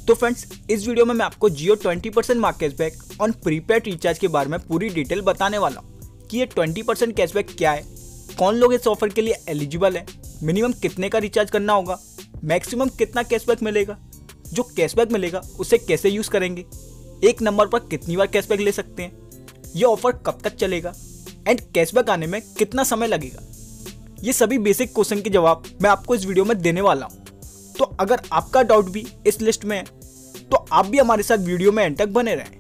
तो फ्रेंड्स, इस वीडियो में मैं आपको Jio 20% mark cashback on prepaid recharge के बारे में पूरी डिटेल बताने वाला हूँ कि ये 20% कैशबैक क्या है, कौन लोग इस ऑफर के लिए एलिजिबल है, मिनिमम कितने का रिचार्ज करना होगा, मैक्सिमम कितना कैशबैक मिलेगा, जो कैशबैक मिलेगा उसे कैसे यूज करेंगे, एक नंबर पर कितनी बार कैशबैक ले सकते हैं, ये ऑफर कब तक चलेगा एंड कैशबैक आने में कितना समय लगेगा। ये सभी बेसिक क्वेश्चन के जवाब मैं आपको इस वीडियो में देने वाला हूँ। तो अगर आपका डाउट भी इस लिस्ट में है तो आप भी हमारे साथ वीडियो में एंड तक बने रहें।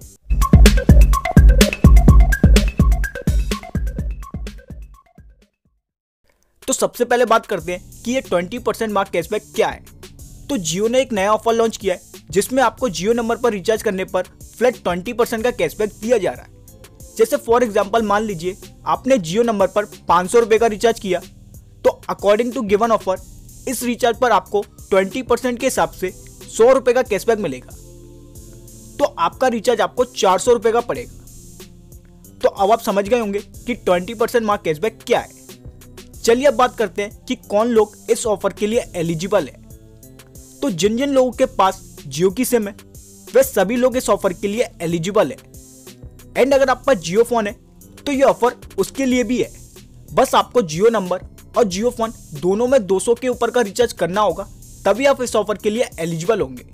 तो सबसे पहले बात करते हैं कि ये 20% मार्क कैशबैक क्या है। तो जियो ने एक नया ऑफर लॉन्च किया है जिसमें आपको जियो नंबर पर रिचार्ज करने पर फ्लैट 20% का कैशबैक दिया जा रहा है। जैसे फॉर एग्जांपल मान लीजिए आपने जियो नंबर पर 500 रुपये का रिचार्ज किया, तो अकॉर्डिंग टू गिवन ऑफर इस रिचार्ज पर आपको 20% के हिसाब से 100 रुपये का कैशबैक मिलेगा। तो आपका रिचार्ज आपको 400 रुपये का पड़ेगा। तो अब आप समझ गए होंगे कि 20% मार्क कैशबैक क्या है। चलिए अब बात करते हैं कि कौन लोग इस ऑफर के लिए एलिजिबल है। तो जिन जिन लोगों के पास जियो की सिम है वे सभी लोग इस ऑफर के लिए एलिजिबल है। एंड अगर आपका जियो फोन है तो ये ऑफर उसके लिए भी है। बस आपको जियो नंबर और जियो फोन दोनों में 200 के ऊपर का रिचार्ज करना होगा, तभी आप इस ऑफर के लिए एलिजिबल होंगे।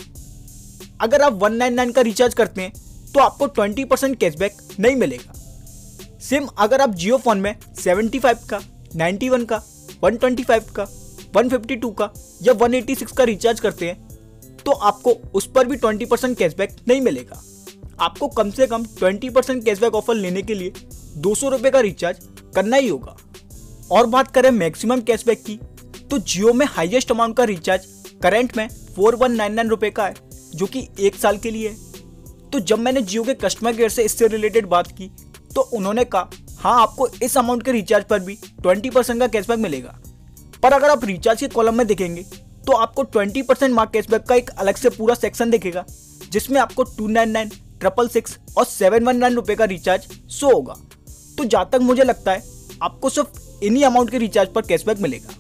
अगर आप 199 का रिचार्ज करते हैं तो आपको 20% कैशबैक नहीं मिलेगा। सिम अगर आप जियो फोन में 75 का, 91 का, 125 का, 152 का या 186 का रिचार्ज करते हैं तो आपको उस पर भी 20% कैशबैक नहीं मिलेगा। आपको कम से कम 20% कैशबैक ऑफर लेने के लिए 200 रुपये का रिचार्ज करना ही होगा। और बात करें मैक्सिमम कैशबैक की, तो जियो में हाईएस्ट अमाउंट का रिचार्ज करंट में 4199 रुपये का है, जो कि 1 साल के लिए है। तो जब मैंने जियो के कस्टमर केयर से इससे रिलेटेड बात की तो उन्होंने कहा हाँ, आपको इस अमाउंट के रिचार्ज पर भी 20% का कैशबैक मिलेगा। पर अगर आप रिचार्ज के कॉलम में देखेंगे तो आपको 20% मार्क कैशबैक का एक अलग से पूरा सेक्शन दिखेगा जिसमें आपको 299, 666 और 719 रुपये का रिचार्ज शो होगा। तो जहाँ तक मुझे लगता है आपको सिर्फ इन्हीं अमाउंट के रिचार्ज पर कैशबैक मिलेगा।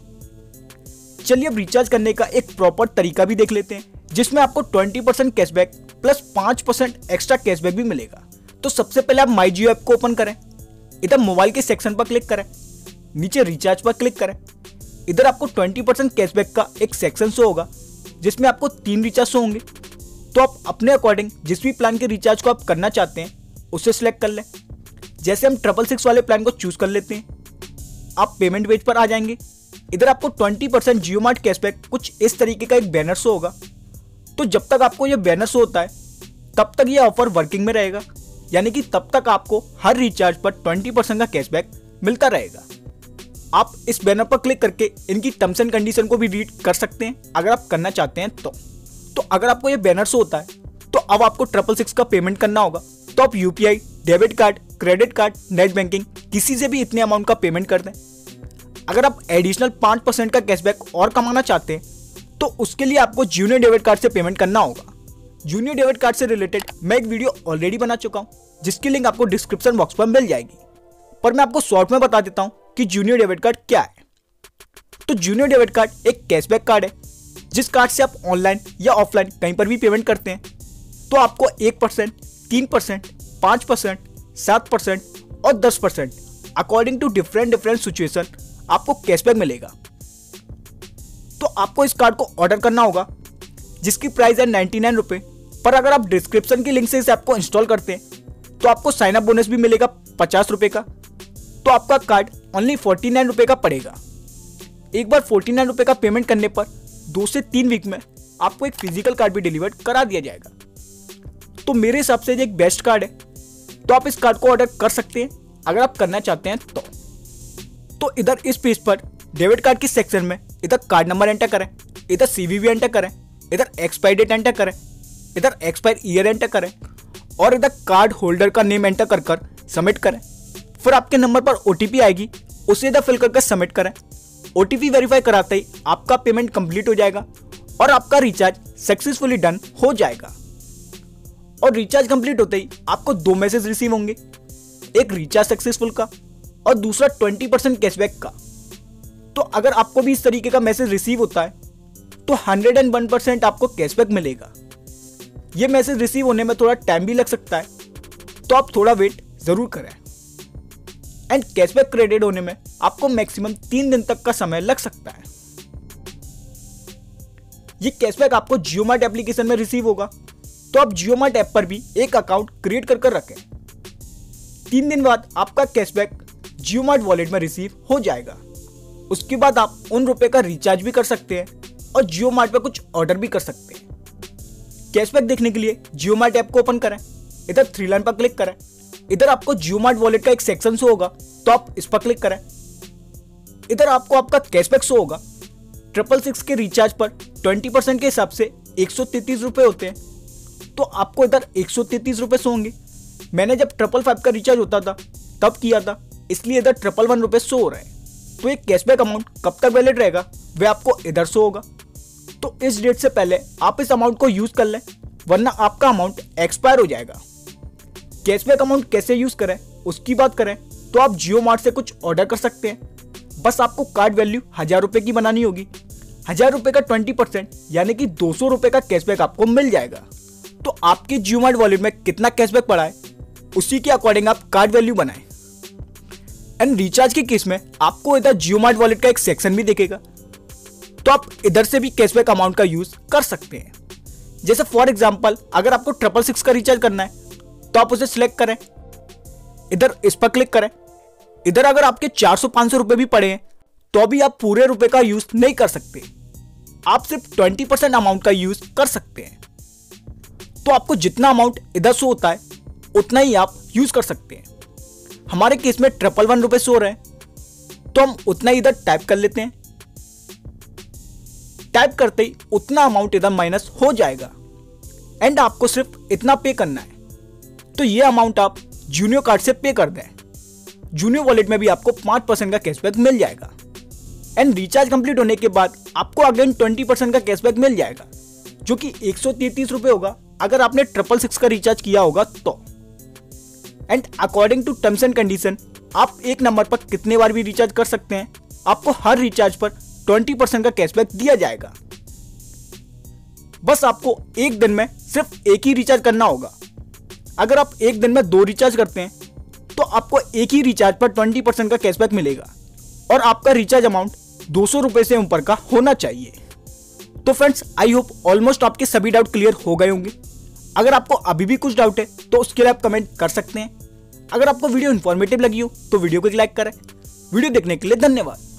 चलिए अब रिचार्ज करने का एक प्रॉपर तरीका भी देख लेते हैं जिसमें आपको 20% कैशबैक प्लस 5% एक्स्ट्रा कैशबैक भी मिलेगा। तो सबसे पहले आप माई जियो ऐप को ओपन करें, इधर मोबाइल के सेक्शन पर क्लिक करें, नीचे रिचार्ज पर क्लिक करें। इधर आपको 20% कैशबैक का एक सेक्शन शो होगा जिसमें आपको 3 रिचार्ज शो होंगे। तो आप अपने अकॉर्डिंग जिस भी प्लान के रिचार्ज को आप करना चाहते हैं उसे सिलेक्ट कर लें। जैसे हम 666 वाले प्लान को चूज कर लेते हैं, आप पेमेंट पेज पर आ जाएंगे। इधर आपको 20% जियो मार्ट कैशबैक कुछ इस तरीके का एक बैनर शो होगा। तो जब तक आपको यह बैनर शो होता है तब तक यह ऑफर वर्किंग में रहेगा, यानी कि तब तक आपको हर रिचार्ज पर 20% का कैशबैक मिलता रहेगा। आप इस बैनर पर क्लिक करके इनकी टर्म्स एंड कंडीशन को भी रीड कर सकते हैं अगर आप करना चाहते हैं तो अगर आपको ये बैनर शो होता है तो अब आपको 666 का पेमेंट करना होगा। तो आप UPI, debit card, credit card, net banking किसी से भी इतने अमाउंट का पेमेंट कर दें। अगर आप एडिशनल 5% का कैशबैक और कमाना चाहते हैं तो उसके लिए आपको जूनियर डेबिट कार्ड से पेमेंट करना होगा। जूनियर डेबिट कार्ड से रिलेटेड मैं एक वीडियो ऑलरेडी बना चुका हूं जिसकी लिंक आपको डिस्क्रिप्शन बॉक्स पर मिल जाएगी। पर मैं आपको शॉर्ट में बता देता हूं कि जूनियर डेबिट कार्ड क्या है। तो जूनियर डेबिट कार्ड एक कैशबैक कार्ड है जिस कार्ड से आप ऑनलाइन या ऑफलाइन कहीं पर भी पेमेंट करते हैं तो आपको 1%, 3%, 5%, 7% और 10% अकॉर्डिंग टू डिफरेंट सिचुएशन आपको कैशबैक मिलेगा। तो आपको इस कार्ड को ऑर्डर करना होगा जिसकी प्राइस है 99 रुपये। पर अगर आप डिस्क्रिप्शन की लिंक से इस ऐप को इंस्टॉल करते हैं तो आपको साइन अप बोनस भी मिलेगा 50 रुपये का। तो आपका कार्ड ओनली 49 रुपये का पड़ेगा। एक बार 49 रुपये का पेमेंट करने पर 2 से 3 वीक में आपको एक फिजिकल कार्ड भी डिलीवर करा दिया जाएगा। तो मेरे हिसाब से ये एक बेस्ट कार्ड है, तो आप इस कार्ड को ऑर्डर कर सकते हैं अगर आप करना चाहते हैं तो इधर इस पेज पर डेबिट कार्ड के सेक्शन में इधर कार्ड नंबर एंटर करें, इधर सीवीवी एंटर करें, इधर एक्सपायर डेट एंटर करें, इधर एक्सपायर ईयर एंटर करें और इधर कार्ड होल्डर का नेम एंटर कर सबमिट करें। फिर आपके नंबर पर ओटीपी आएगी, उसे इधर फिल करके सबमिट करें। ओटीपी वेरीफाई कराते ही आपका पेमेंट कंप्लीट हो जाएगा और आपका रिचार्ज सक्सेसफुली डन हो जाएगा। और रिचार्ज कंप्लीट होते ही आपको 2 मैसेज रिसीव होंगे, एक रिचार्ज सक्सेसफुल का और दूसरा 20% कैशबैक का। तो अगर आपको भी इस तरीके का मैसेज रिसीव होता है तो 101% आपको कैशबैक मिलेगा। ये मैसेज रिसीव होने में थोड़ा टाइम भी लग सकता है, तो आप थोड़ा वेट जरूर करें। एंड कैशबैक क्रेडिट होने में आपको मैक्सिमम 3 दिन तक का समय लग सकता है। ये कैशबैक आपको जियो मार्ट एप्लीकेशन में रिसीव होगा, तो आप जियो मार्ट ऐप पर भी एक अकाउंट क्रिएट कर रखें। 3 दिन बाद आपका कैशबैक जियो मार्ट वॉलेट में रिसीव हो जाएगा। उसके बाद आप उन रुपए का रिचार्ज भी कर सकते हैं और जियो मार्ट पे कुछ ऑर्डर भी कर सकते हैं। कैशबैक देखने के लिए जियो मार्ट ऐप को ओपन करें, इधर 3 लाइन पर क्लिक करें। इधर आपको जियो मार्ट वॉलेट का एक सेक्शन शो होगा, तो आप इस पर क्लिक करें। इधर आपको आपका कैशबैक शो होगा। 666 के रिचार्ज पर 20% के हिसाब से 133 रुपए होते हैं, तो आपको इधर 133 रुपए शो होंगे। मैंने जब 555 का रिचार्ज होता था तब किया था, इसलिए इधर 111 रुपए शो हो रहा है। तो ये कैशबैक अमाउंट कब तक वैलिड रहेगा वह आपको इधर शो होगा। तो इस डेट से पहले आप इस अमाउंट को यूज कर लें, वरना आपका अमाउंट एक्सपायर हो जाएगा। कैशबैक अमाउंट कैसे यूज करें उसकी बात करें तो आप जियो मार्ट से कुछ ऑर्डर कर सकते हैं। बस आपको कार्ड वैल्यू 1000 रुपए की बनानी होगी। 1000 रुपए का 20% यानी कि 200 रुपए का कैशबैक आपको मिल जाएगा। तो आपके जियो मार्ट वॉलेट में कितना कैशबैक पड़ा है उसी के अकॉर्डिंग आप कार्ड वैल्यू बनाएं। एंड रिचार्ज के केस में आपको इधर जियो मार्ट वॉलेट का एक सेक्शन भी दिखेगा, तो आप इधर से भी कैशबैक अमाउंट का यूज कर सकते हैं। जैसे फॉर एग्जांपल अगर आपको 666 का रिचार्ज करना है तो आप उसे सिलेक्ट करें, इधर इस पर क्लिक करें। इधर अगर आपके 400-500 रुपए भी पड़े हैं तो भी आप पूरे रुपए का यूज नहीं कर सकते, आप सिर्फ 20% अमाउंट का यूज कर सकते हैं। तो आपको जितना अमाउंट इधर शो होता है उतना ही आप यूज कर सकते हैं। हमारे केस में 111 रुपए शो रहे हैं, तो हम उतना ही इधर टाइप कर लेते हैं। टाइप करते ही उतना अमाउंट इधर माइनस हो जाएगा एंड आपको सिर्फ इतना पे करना है। तो ये अमाउंट आप जूनियो कार्ड से पे कर दें। जूनियो वॉलेट में भी आपको 5% का कैशबैक मिल जाएगा। एंड रिचार्ज कंप्लीट होने के बाद आपको अगेन 20% का कैशबैक मिल जाएगा, जो कि 133 रुपए होगा अगर आपने 666 का रिचार्ज किया होगा तो। And according to terms and condition आप एक नंबर पर कितने बार भी रिचार्ज कर सकते हैं। आपको हर रिचार्ज पर 20% का कैशबैक दिया जाएगा। बस आपको एक दिन में सिर्फ एक ही रिचार्ज करना होगा। अगर आप एक दिन में 2 रिचार्ज करते हैं तो आपको एक ही रिचार्ज पर 20% का कैशबैक मिलेगा और आपका रिचार्ज अमाउंट 200 रुपए से ऊपर का होना चाहिए। तो फ्रेंड्स, आई होप ऑलमोस्ट आपके सभी डाउट क्लियर हो गए होंगे। अगर आपको अभी भी कुछ डाउट है तो उसके लिए आप कमेंट कर सकते हैं। अगर आपको वीडियो इन्फॉर्मेटिव लगी हो तो वीडियो को एक लाइक करें। वीडियो देखने के लिए धन्यवाद।